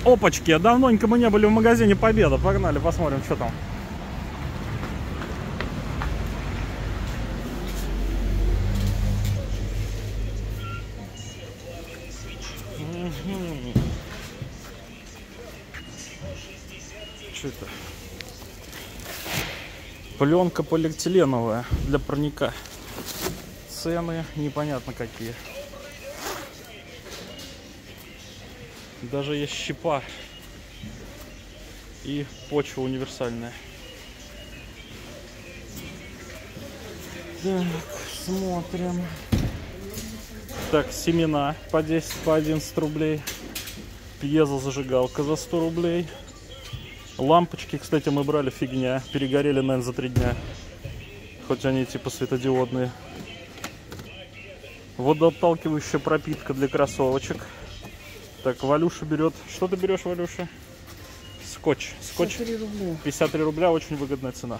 Опачки, давненько мы не были в магазине Победа. Погнали, посмотрим, что там. Что это? Пленка полиэтиленовая для парника. Цены непонятно какие. Даже есть щепа и почва универсальная. Так, смотрим. Так, семена по 10, по 11 рублей. Пьезозажигалка за 100 рублей. Лампочки, кстати, мы брали, фигня. Перегорели, наверное, за 3 дня. Хоть они типа светодиодные. Водоотталкивающая пропитка для кроссовочек. Так, Валюша берет. Что ты берешь, Валюша? Скотч. Скотч 53 рубля. 53 рубля, очень выгодная цена.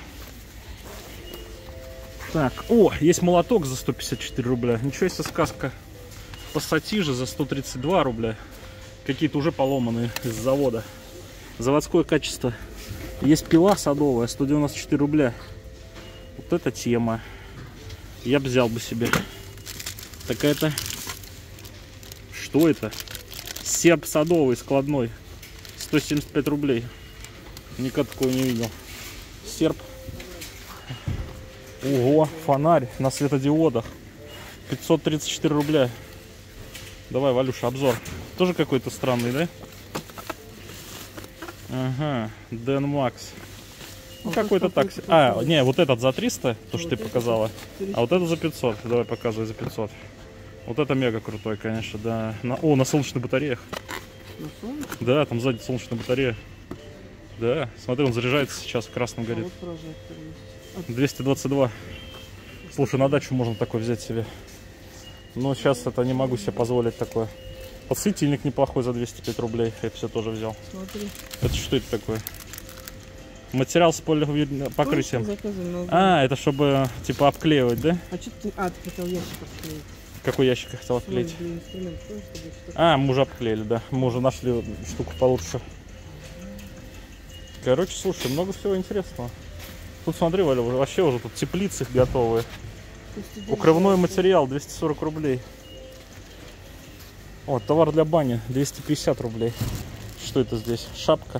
Так, о, есть молоток за 154 рубля. Ничего себе, сказка. Пассатижи за 132 рубля. Какие-то уже поломанные из завода. Заводское качество. Есть пила садовая, 194 рубля. Вот это тема. Я бы взял бы себе. Такая-то. Что это? Серп садовый, складной. 175 рублей. Никогда такого не видел. Серп. Ого, фонарь на светодиодах. 534 рубля. Давай, Валюша, обзор. Тоже какой-то странный, да? Ага, Денмакс. Ну, какой-то так. А, не, вот этот за 300, то, что ты показала. А вот это за 500. Давай, показывай за 500. Вот это мега крутой, конечно, да. О, на солнечных батареях. Да, там сзади солнечная батарея. Да, смотри, он заряжается сейчас, красным горит. 222. Слушай, на дачу можно такой взять себе. Но сейчас это не могу себе позволить такое. Подсветильник неплохой за 205 рублей. Я все тоже взял. Смотри. Это что это такое? Материал с покрытием. А, это чтобы типа обклеивать, да? А что ты... А, ты хотел ящик обклеить. Какой ящик я хотел обклеить? А, мы уже обклеили, да. Мы уже нашли штуку получше. Короче, слушай, много всего интересного. Тут смотри, Валя, вообще уже тут теплицы готовые. Укрывной материал 240 рублей. О, товар для бани 250 рублей. Что это здесь? Шапка.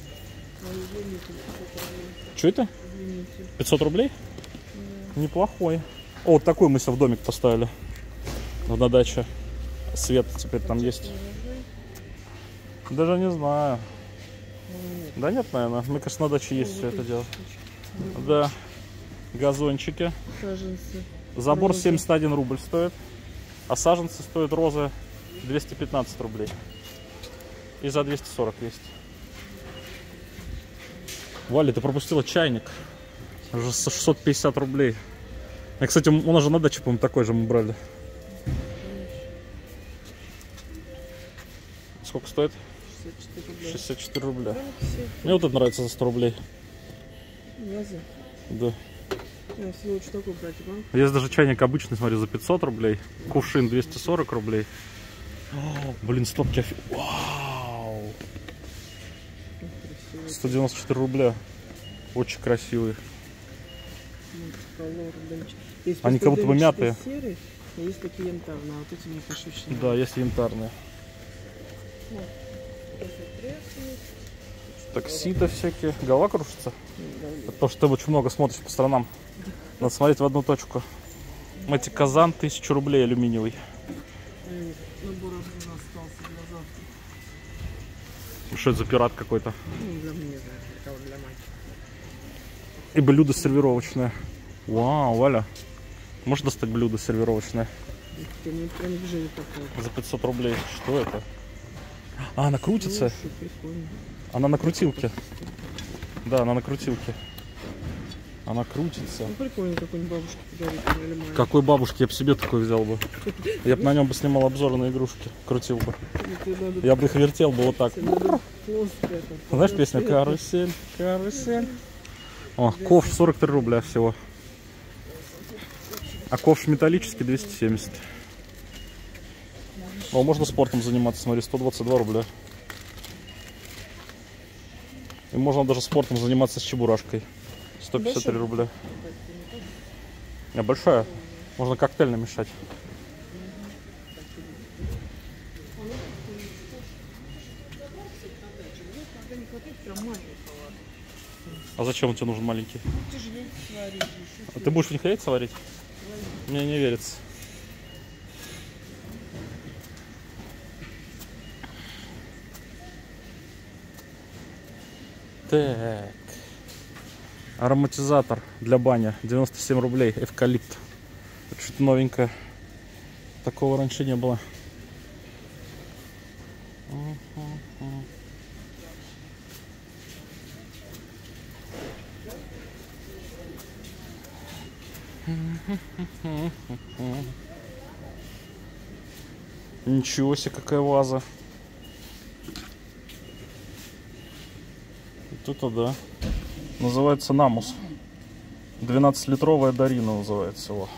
Что это? 500 рублей? Неплохой. О, вот такой мы себе в домик поставили. На даче. Свет теперь там есть. Даже не знаю. Да нет, наверное. Мне кажется, на даче есть все это дело. Да. Газончики. Саженцы. Забор 71 рубль стоит. А саженцы стоят розы 215 рублей. И за 240 есть. Валя, ты пропустила чайник. Уже за 650 рублей. А, кстати, у нас же на даче, по-моему, такой же мы брали. Сколько стоит? 64 рубля. Мне вот это нравится за 100 рублей. Да. Есть даже чайник обычный, смотри, за 500 рублей. Кувшин 240 рублей. О, блин, стопки. Вау! 194 рубля. Очень красивые. Они как будто бы мятые. Есть такие янтарные, а вот эти мне кашечные. Да, есть янтарные. Такси-то всякие. Голова кружится? Это то, что ты очень много смотришь по сторонам. Надо смотреть в одну точку. Эти казан 1000 рублей алюминиевый. Что это за пират какой-то? И блюдо сервировочное. Вау, Валя. Можешь достать блюдо сервировочное? За 500 рублей. Что это? А, она крутится. Она на крутилке. Да, она на крутилке. Она крутится. Ну, прикольно, какой-нибудь бабушке подарить. Какой бабушке? Я бы себе такой взял бы. Я бы на нем бы снимал обзоры на игрушки. Крутил бы. Я бы их вертел бы вот так. Знаешь песня «Карусель, карусель»? О, ковш 43 рубля всего. А ковш металлический 270. О, можно спортом заниматься, смотри, 122 рубля. можно даже спортом заниматься с чебурашкой. 153 рубля. А большая. Можно коктейль намешать. А зачем тебе нужен маленький? А ты будешь в них яйца варить? Мне не верится. Так. Ароматизатор для бани. 97 рублей. Эвкалипт. Это что-то новенькое. Такого раньше не было. Ничего себе, какая ваза. Вот это да. Называется Намус. 12-литровая Дарина называется его.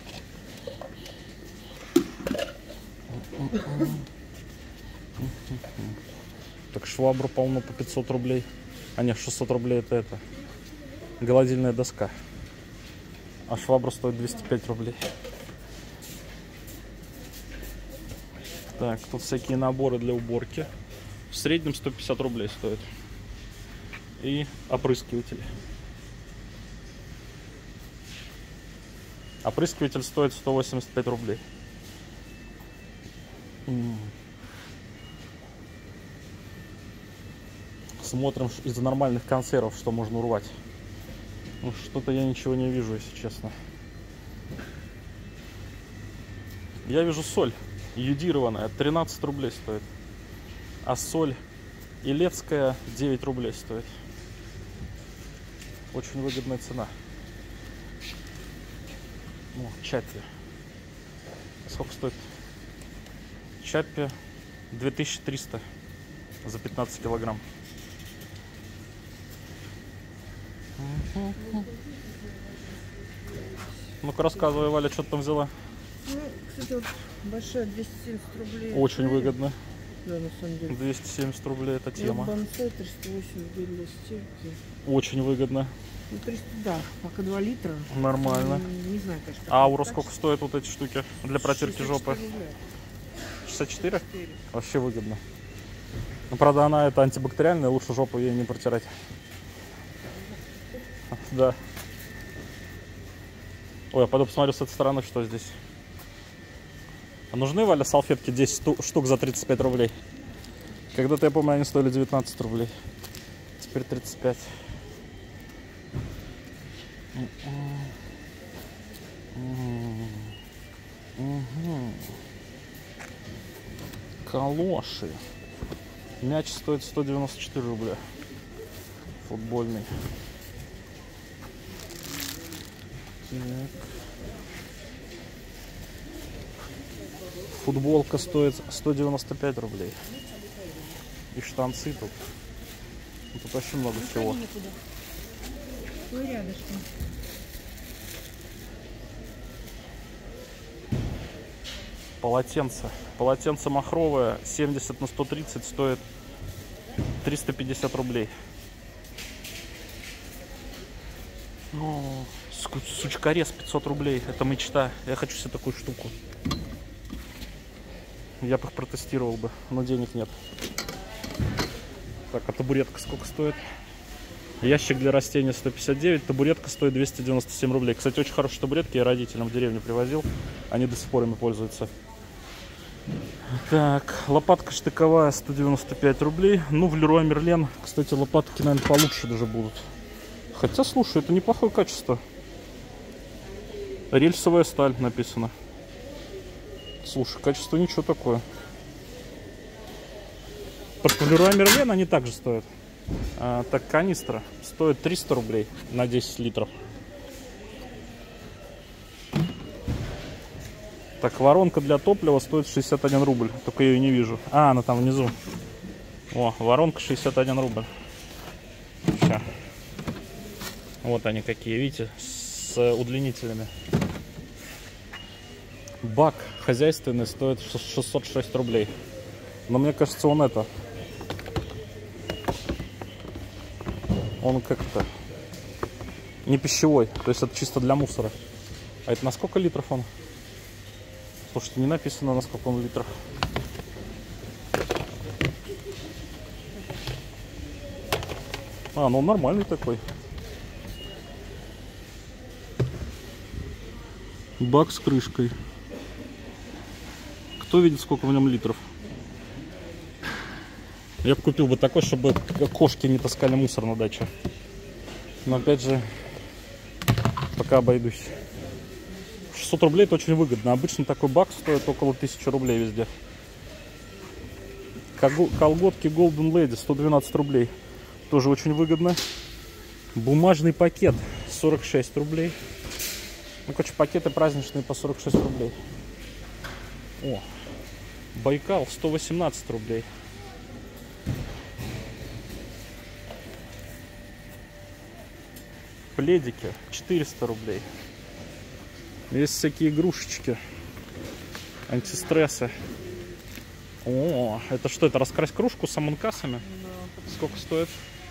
Так, швабру полно по 500 рублей. А нет, 600 рублей это гладильная доска. А швабра стоит 205 рублей. Так, тут всякие наборы для уборки. В среднем 150 рублей стоит. И опрыскиватель. Опрыскиватель стоит 185 рублей. Смотрим из нормальных консервов, что можно урвать. Ну, что-то я ничего не вижу, если честно. Я вижу соль йодированная, 13 рублей стоит. А соль илецкая 9 рублей стоит. Очень выгодная цена. Ну, чаппи. Сколько стоит? Чаппи 2300 за 15 килограмм. Ну-ка рассказывай, Валя, что ты там взяла? Ну, кстати, вот большая 270 рублей. Очень выгодно. Да, на самом деле. 270 рублей это тема. Бонсай 380 гель для стирки. Очень выгодно. Ну, 300, да, пока 2 литра. Нормально. Не знаю, конечно. А Аура сколько стоит вот эти штуки для протирки жопы? 64? 64. Вообще выгодно. Ну, правда, она это антибактериальная, лучше жопу ей не протирать. Да. Ой, я пойду посмотрю с этой стороны, что здесь. А нужны, Валя, салфетки 10 штук за 35 рублей? Когда-то, я помню, они стоили 19 рублей. Теперь 35. Калоши. Мяч стоит 194 рубля. Футбольный. Так. Футболка стоит 195 рублей. И штанцы тут. Тут очень много всего. Полотенце. Полотенце махровое 70 на 130 стоит 350 рублей. Ну, сучкорез 500 рублей. Это мечта. Я хочу себе такую штуку. Я бы их протестировал бы, но денег нет. Так, а табуретка сколько стоит? Ящик для растения 159, табуретка стоит 297 рублей. Кстати, очень хорошие табуретки, я родителям в деревню привозил. Они до сих пор ими пользуются. Так, лопатка штыковая 195 рублей. Ну, в Леруа Мерлен, кстати, лопатки, наверное, получше даже будут. Хотя, слушай, это неплохое качество. Рельсовая сталь написано. Слушай, качество ничего такое. Просто в Леруа Мерлен они также стоят. Так, канистра стоит 300 рублей на 10 литров. Так, воронка для топлива стоит 61 рубль. Только я ее не вижу. А, она там внизу. О, воронка 61 рубль. Все. Вот они какие, видите, с удлинителями. Бак хозяйственный стоит 606 рублей. Но мне кажется, он это... Он как-то не пищевой, то есть это чисто для мусора. А это на сколько литров он? Слушайте, не написано, на сколько он литров. А, ну он нормальный такой. Бак с крышкой. Кто видит, сколько в нем литров? Я бы купил бы такой, чтобы кошки не таскали мусор на даче. Но опять же, пока обойдусь. 600 рублей это очень выгодно. Обычно такой бак стоит около 1000 рублей везде. Колготки Golden Lady 112 рублей. Тоже очень выгодно. Бумажный пакет 46 рублей. Ну, короче, пакеты праздничные по 46 рублей. О, Байкал 118 рублей. Пледики 400 рублей. Есть всякие игрушечки, антистрессы. О, это что, это раскрась кружку с амонкасами? Да. Сколько стоит?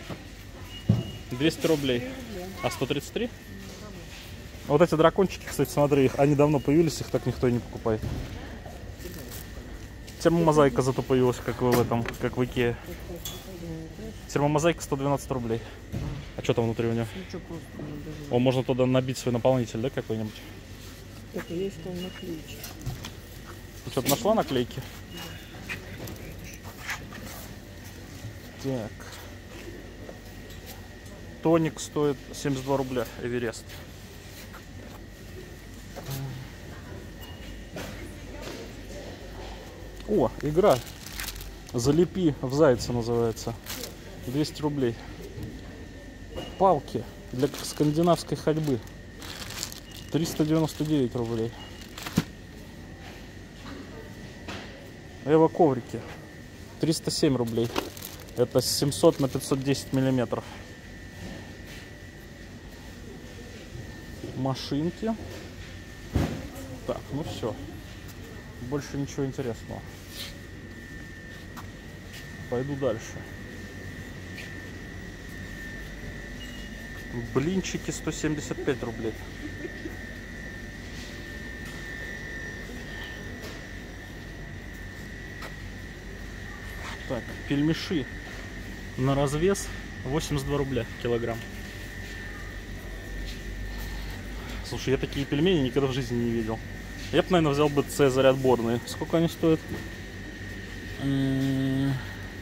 200 рублей. А 133? Вот эти дракончики, кстати, смотри, их, они давно появились, их так никто и не покупает. Термомозаика зато появилась, как в этом, как в Икее. Термомозаика 112 рублей. А что там внутри у него? О, можно туда набить свой наполнитель, да, какой-нибудь? Так, есть там наклейки. Ты что-то нашла наклейки? Так. Тоник стоит 72 рубля, Эверест. О, игра. Залепи в зайца называется. 200 рублей. Палки для скандинавской ходьбы. 399 рублей. Эво коврики. 307 рублей. Это 700 на 510 миллиметров. Машинки. Так, ну все. Больше ничего интересного. Пойду дальше. Блинчики 175 рублей. Так, пельмеши на развес 82 рубля килограмм. Слушай, я такие пельмени никогда в жизни не видел. Я бы, наверное, взял бы Цезарь отборные. Сколько они стоят? Не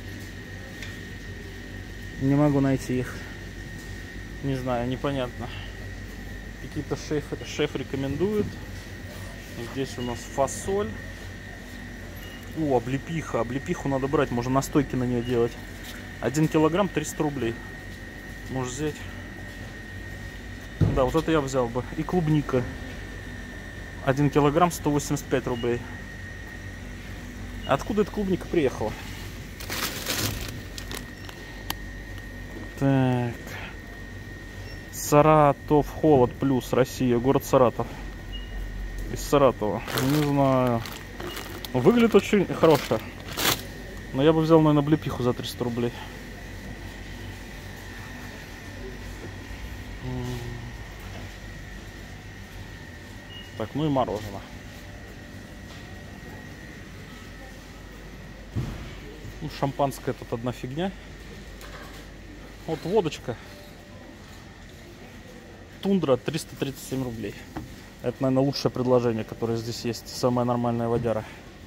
могу найти их. Не знаю, непонятно. Какие-то шеф рекомендует. Здесь у нас фасоль. О, облепиха. Облепиху надо брать, можно настойки на нее делать. 1 килограмм 300 рублей. Можешь взять. Да, вот это я взял бы. И клубника. 1 килограмм 185 рублей. Откуда эта клубника приехала? Так. Саратов холод плюс Россия, город Саратов. Из Саратова. Не знаю. Выглядит очень хорошо. Но я бы взял, наверное, облепиху за 300 рублей. Так, ну и мороженое. Ну, шампанское тут одна фигня. Вот водочка. Тундра 337 рублей. Это, наверное, лучшее предложение, которое здесь есть. Самая нормальная водяра.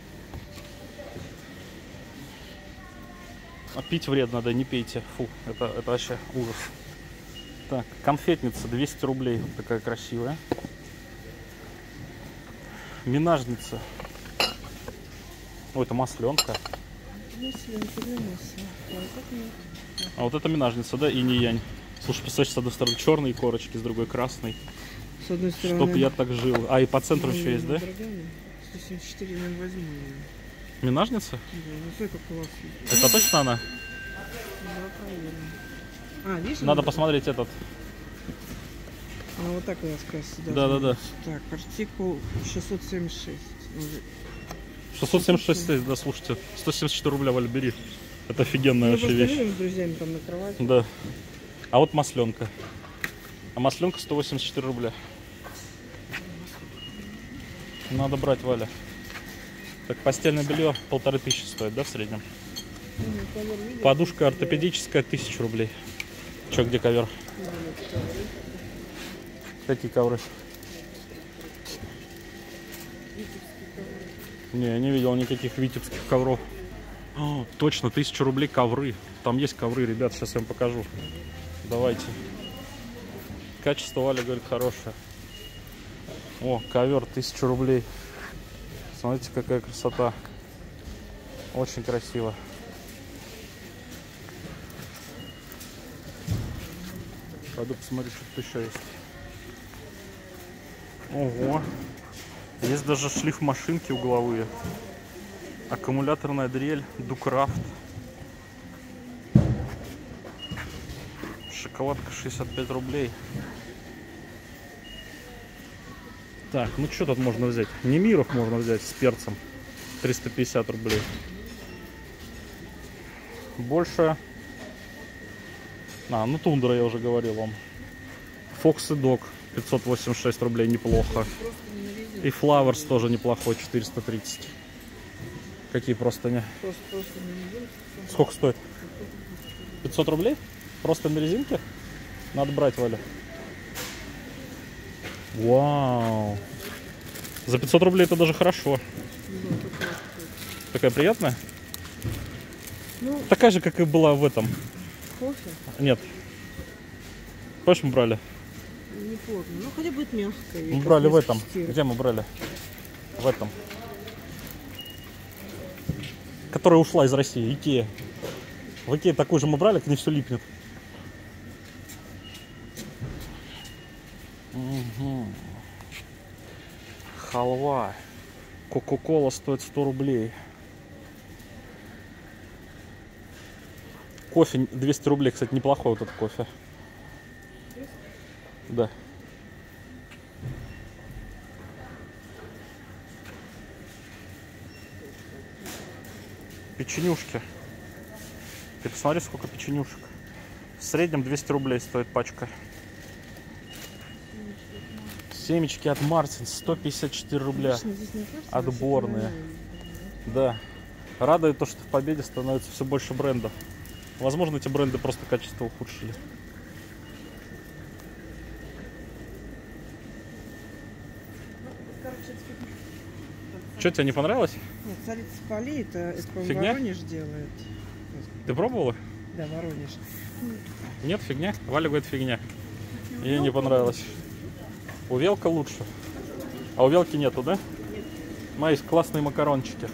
А пить вредно, да, не пейте. Фу, это вообще ужас. Так, конфетница 200 рублей. Вот такая красивая. Минажница. Ой, это масленка. А вот это минажница, да, инь-янь. Слушай, представляешь, с одной стороны черные корочки, с другой красный. С одной стороны. Чтоб я так жил. А, и по центру еще есть, да? 174 не возьму. Минажница? Да, ну смотри, как классно. Это точно она? Да, проверим. А, видишь? Надо посмотреть этот. Она вот так у нас красится. Да. Так, артикул 676. 676, да, слушайте. 174 рубля, Валь, бери. Это офигенная Мы вообще вещь. с друзьями там на кровати. Да. А вот масленка. А масленка 184 рубля. Надо брать, Валя. Так, постельное белье 1500 стоит, да, в среднем? Подушка ортопедическая 1000 рублей. Че, где ковер? Какие ковры? Не, я не видел никаких витебских ковров. О, точно, 1000 рублей ковры. Там есть ковры, ребят, сейчас я вам покажу. Давайте. Качество, Валя говорит, хорошее. О, ковер 1000 рублей. Смотрите, какая красота. Очень красиво. Пойду посмотрю, что тут еще есть. Ого. Есть даже шлиф машинки угловые. Аккумуляторная дрель Дукрафт. Шоколадка 65 рублей. Так, ну что тут можно взять? Немиров можно взять с перцем. 350 рублей. Больше... А, ну тундра я уже говорил вам. Фокс и Дог 586 рублей, неплохо. И Flowers тоже неплохой, 430. Какие простыни? Сколько стоит? 500 рублей? Просто на резинке? Надо брать, Валя. Вау. За 500 рублей это даже хорошо. Такая приятная? Ну, такая же, как и была в этом. Кофе? Нет. Помнишь, мы брали? Не помню. Ну, хотя будет мягкая. Мы брали в этом. Где мы брали? В этом. Которая ушла из России. Икея. В Икее такую же мы брали, к ней все липнет. Угу. Халва. Кока-кола стоит 100 рублей. Кофе 200 рублей, кстати, неплохой вот этот кофе. Да. Печенюшки. Ты посмотри, сколько печенюшек. В среднем 200 рублей стоит пачка. Семечки от Мартин 154 рубля. Отборные. Да. Радует то, что в Победе становится все больше брендов. Возможно, эти бренды просто качество ухудшили. Что, тебе не понравилось? Нет, царица полей, это Фигня? Воронеж делает. Ты пробовала? Да, Воронеж. Нет, фигня. Валя говорит, фигня. Ей не понравилось. У Велка лучше. А у Велки нету, да? Нет. У есть классные макарончики.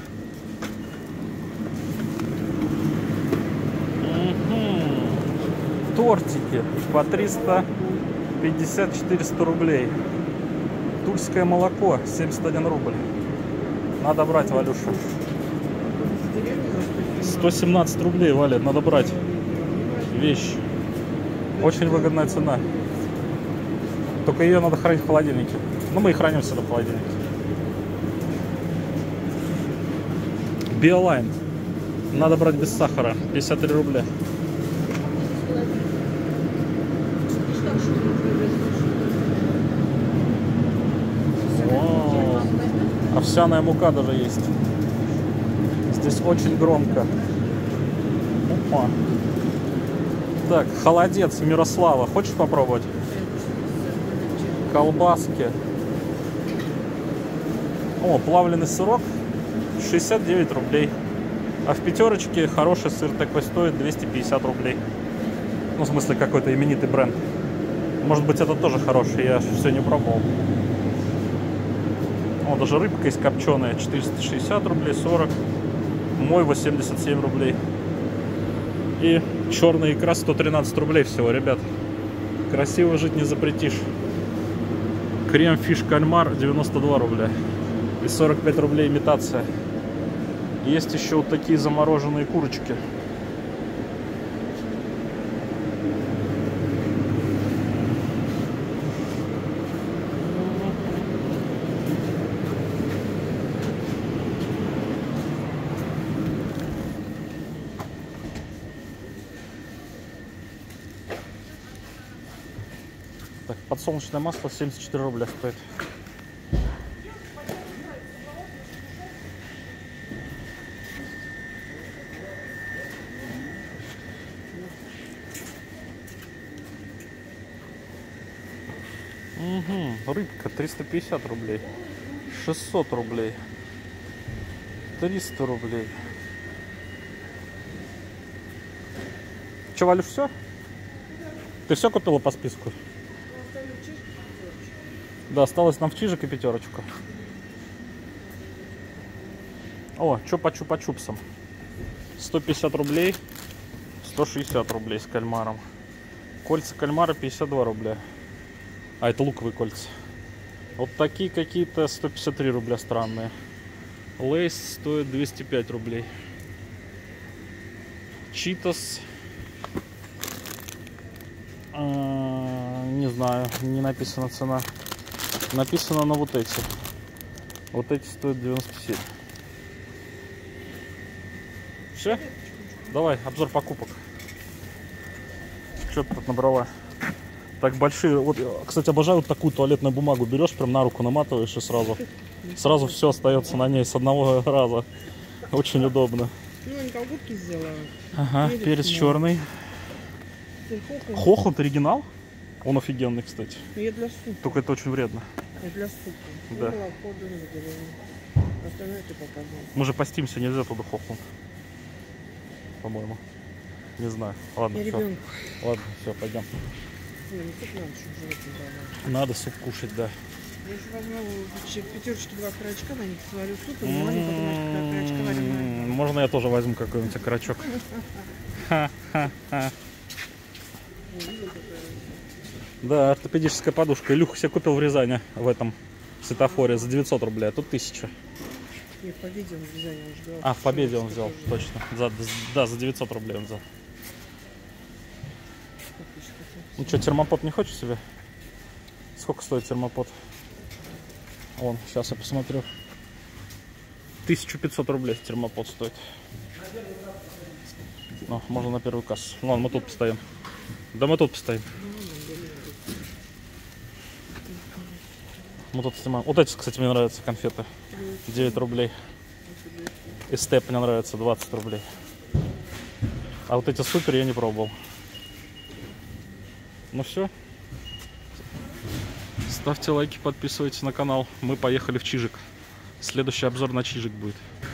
Тортики по 350-400 рублей. Тульское молоко 71 рубль. Надо брать, Валюша. 117 рублей, Валя, надо брать. Вещь. Очень выгодная цена. Только ее надо хранить в холодильнике. Ну, мы и храним всегда в холодильнике. Биолайн. Надо брать без сахара. 53 рубля. Вау. Овсяная мука даже есть. Здесь очень громко. Опа. Так, холодец Мирослава. Хочешь попробовать? Колбаски. О, плавленый сырок 69 рублей. А в пятерочке хороший сыр такой стоит 250 рублей. Ну, в смысле, какой-то именитый бренд. Может быть, это тоже хороший, я все не пробовал. О, даже рыбка есть копченая, 460 рублей, 40. Мойва 77 рублей. И черная икра 113 рублей всего, ребят. Красиво жить не запретишь. Крем фиш кальмар 92 рубля. И 45 рублей имитация. Есть еще вот такие замороженные курочки. Подсолнечное масло 74 рубля стоит. Угу, рыбка 350 рублей, 600 рублей, 300 рублей. Че, Валюш, все? Ты все купила по списку? Да, осталось нам в Чижик и пятерочку. О, что по чупа-чупсам? 150 рублей, 160 рублей с кальмаром. Кольца кальмара 52 рубля. А, это луковые кольца. Вот такие какие-то 153 рубля странные. Лейс стоит 205 рублей. Читос. Не знаю, не написана цена. Написано на вот эти. Вот эти стоят 97. Все? Давай, обзор покупок. Что ты тут набрала? Так большие. Вот, кстати, обожаю вот такую туалетную бумагу. Берешь, прям на руку наматываешь и сразу все остается на ней с одного раза. Очень удобно. Ну, они колготки сделала. Ага, перец черный. Хохланд оригинал? Он офигенный, кстати. Ну, я для супа. Только это очень вредно. Я для супа. Да. Остальное ты показал. Мы же постимся, нельзя туда Хохланд. По-моему. Не знаю. Ладно, Я все. ребенку. Ладно, все, пойдем. Не, ну суп надо, чтобы животным давать. Надо суп кушать, да. Я еще возьму в пятерочке 2 окорочка, на них сварю суп, и маленькую потом окорочка вареная. Можно я тоже возьму какой-нибудь окорочок? Ха-ха-ха. Да, ортопедическая подушка. Илюха себе купил в Рязани в этом светофоре за 900 рублей, а тут 1000. Нет, в Победе он в Рязани уже взял. А, в Победе он взял, точно. Да, за 900 рублей он взял. Ну что, термопод не хочешь себе? Сколько стоит термопод? Вон, сейчас я посмотрю. 1500 рублей термопод стоит. Ну, можно на первую кассу. Ну, ладно, мы тут постоим. Да мы тут постоим. Мы тут снимаем. Вот эти, кстати, мне нравятся конфеты. 9 рублей. И степ мне нравится 20 рублей. А вот эти супер я не пробовал. Ну все. Ставьте лайки, подписывайтесь на канал. Мы поехали в Чижик. Следующий обзор на Чижик будет.